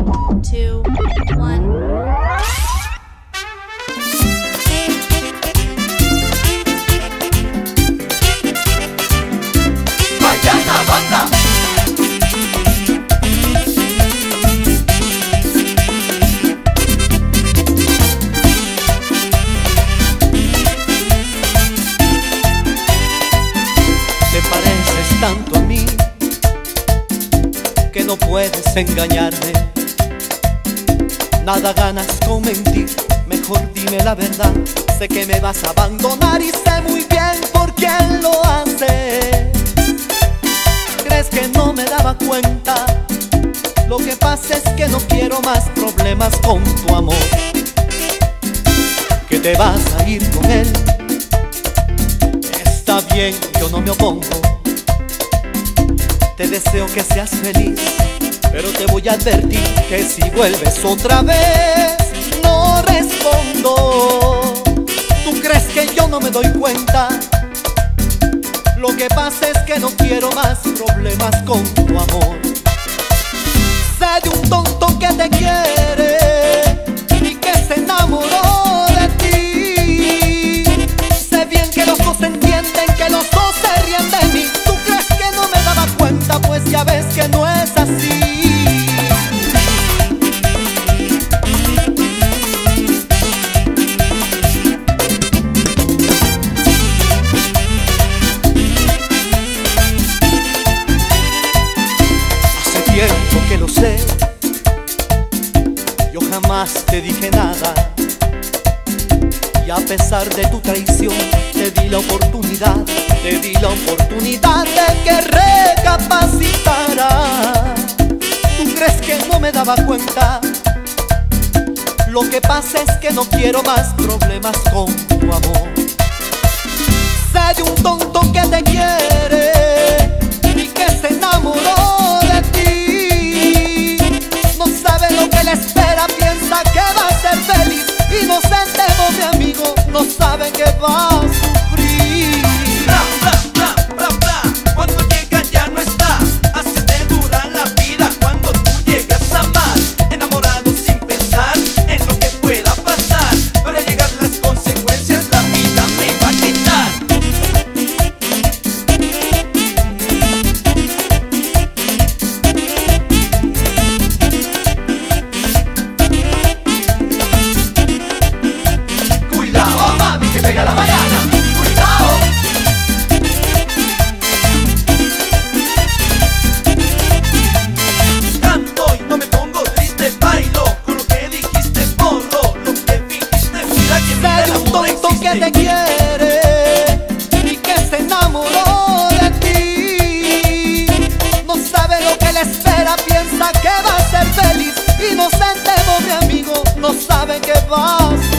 2, 1. Mañana banda. Te pareces tanto a mí que no puedes engañarme. Nada ganas con mentir, mejor dime la verdad. Sé que me vas a abandonar y sé muy bien por quién lo hace. ¿Crees que no me daba cuenta? Lo que pasa es que no quiero más problemas con tu amor. Que te vas a ir con él. Está bien, yo no me opongo. Te deseo que seas feliz, pero te voy a advertir que si vuelves otra vez no respondo. ¿Tú crees que yo no me doy cuenta? Lo que pasa es que no quiero más problemas con tu amor. Sé de un tonto que te quiere y que se enamoró de ti. Sé bien que los dos entienden, que los dos se ríen de mí. ¿Tú crees que no me daba cuenta? Pues ya ves que no es así. Tiempo que lo sé, yo jamás te dije nada. Y a pesar de tu traición, te di la oportunidad de que recapacitara. ¿Tú crees que no me daba cuenta? Lo que pasa es que no quiero más problemas con tu amor. Sé de un tonto que te quiere y que se enamoró de ti. No sabe lo que le espera, piensa que va a ser feliz. Inocente vos, mi amigo, no sabe que va a sufrir. Bla, bla, bla, bla, bla. Cuando llega ya no está. Así te dura la vida cuando tú llegas a amar. Enamorado sin pensar en lo que pueda pasar. Para llegar las consecuencias la vida me va a quitar. Cuidado, mami, que pega la mañana. Cuidado. Canto y no me pongo triste, bailo con lo que dijiste, borro lo que fingiste. Mira que mira Sé el de un amor tonto que te existe. quiere y que se enamoró de ti. No sabe lo que le espera, piensa que va a ser feliz. Inocente vos, mi amigo, no sabe que va a sufrir.